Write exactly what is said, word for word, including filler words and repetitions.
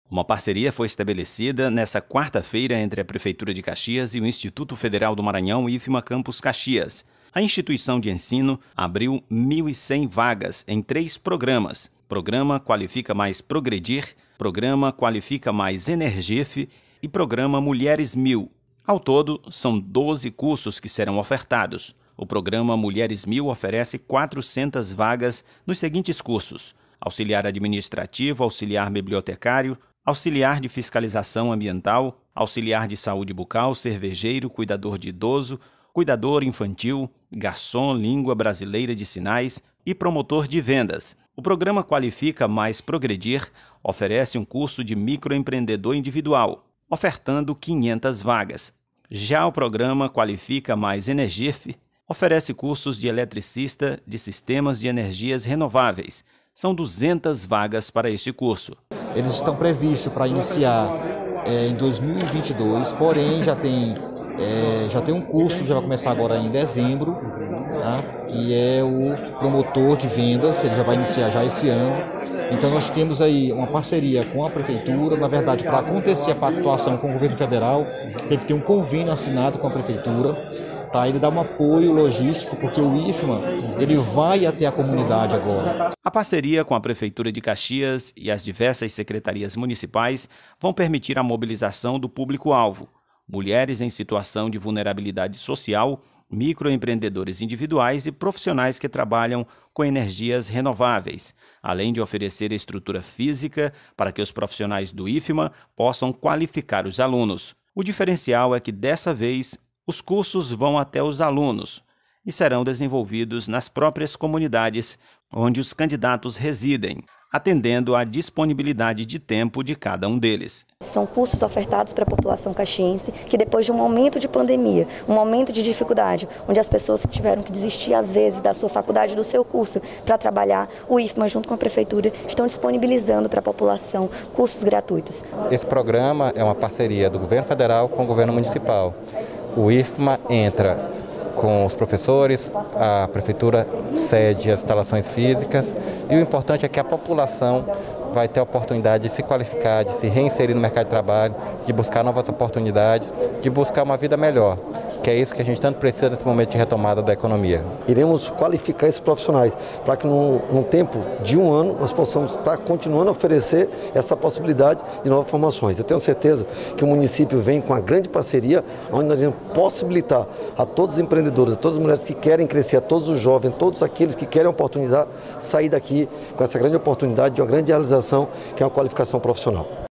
Uma parceria foi estabelecida nesta quarta-feira entre a Prefeitura de Caxias e o Instituto Federal do Maranhão, IFMA Campus Caxias. A instituição de ensino abriu mil e cem vagas em três programas. Programa Qualifica Mais Progredir, Programa Qualifica Mais Energif e Programa Mulheres Mil. Ao todo, são doze cursos que serão ofertados. O programa Mulheres Mil oferece quatrocentas vagas nos seguintes cursos: auxiliar administrativo, auxiliar bibliotecário, auxiliar de fiscalização ambiental, auxiliar de saúde bucal, cervejeiro, cuidador de idoso, cuidador infantil, garçom, língua brasileira de sinais e promotor de vendas. O programa Qualifica Mais Progredir oferece um curso de microempreendedor individual, ofertando quinhentas vagas. Já o programa Qualifica Mais Energif oferece cursos de eletricista de sistemas de energias renováveis. São duzentas vagas para este curso. Eles estão previstos para iniciar é, em dois mil e vinte e dois, porém já tem, é, já tem um curso que já vai começar agora em dezembro, tá? Que é o promotor de vendas, ele já vai iniciar já esse ano. Então nós temos aí uma parceria com a Prefeitura. Na verdade, para acontecer a pactuação com o governo federal, teve que ter um convênio assinado com a Prefeitura, para ele dar um apoio logístico, porque o IFMA ele vai até a comunidade agora. A parceria com a Prefeitura de Caxias e as diversas secretarias municipais vão permitir a mobilização do público-alvo: mulheres em situação de vulnerabilidade social, microempreendedores individuais e profissionais que trabalham com energias renováveis, além de oferecer estrutura física para que os profissionais do IFMA possam qualificar os alunos. O diferencial é que, dessa vez, os cursos vão até os alunos e serão desenvolvidos nas próprias comunidades onde os candidatos residem, atendendo à disponibilidade de tempo de cada um deles. São cursos ofertados para a população caxiense que, depois de um momento de pandemia, um momento de dificuldade, onde as pessoas tiveram que desistir às vezes da sua faculdade, do seu curso, para trabalhar, o IFMA junto com a Prefeitura estão disponibilizando para a população cursos gratuitos. Esse programa é uma parceria do governo federal com o governo municipal. O IFMA entra com os professores, a Prefeitura cede as instalações físicas e o importante é que a população vai ter a oportunidade de se qualificar, de se reinserir no mercado de trabalho, de buscar novas oportunidades, de buscar uma vida melhor, que é isso que a gente tanto precisa nesse momento de retomada da economia. Iremos qualificar esses profissionais para que num, num tempo de um ano nós possamos estar continuando a oferecer essa possibilidade de novas formações. Eu tenho certeza que o município vem com uma grande parceria, onde nós vamos possibilitar a todos os empreendedores, a todas as mulheres que querem crescer, a todos os jovens, todos aqueles que querem a oportunidade, sair daqui com essa grande oportunidade de uma grande realização, que é uma qualificação profissional.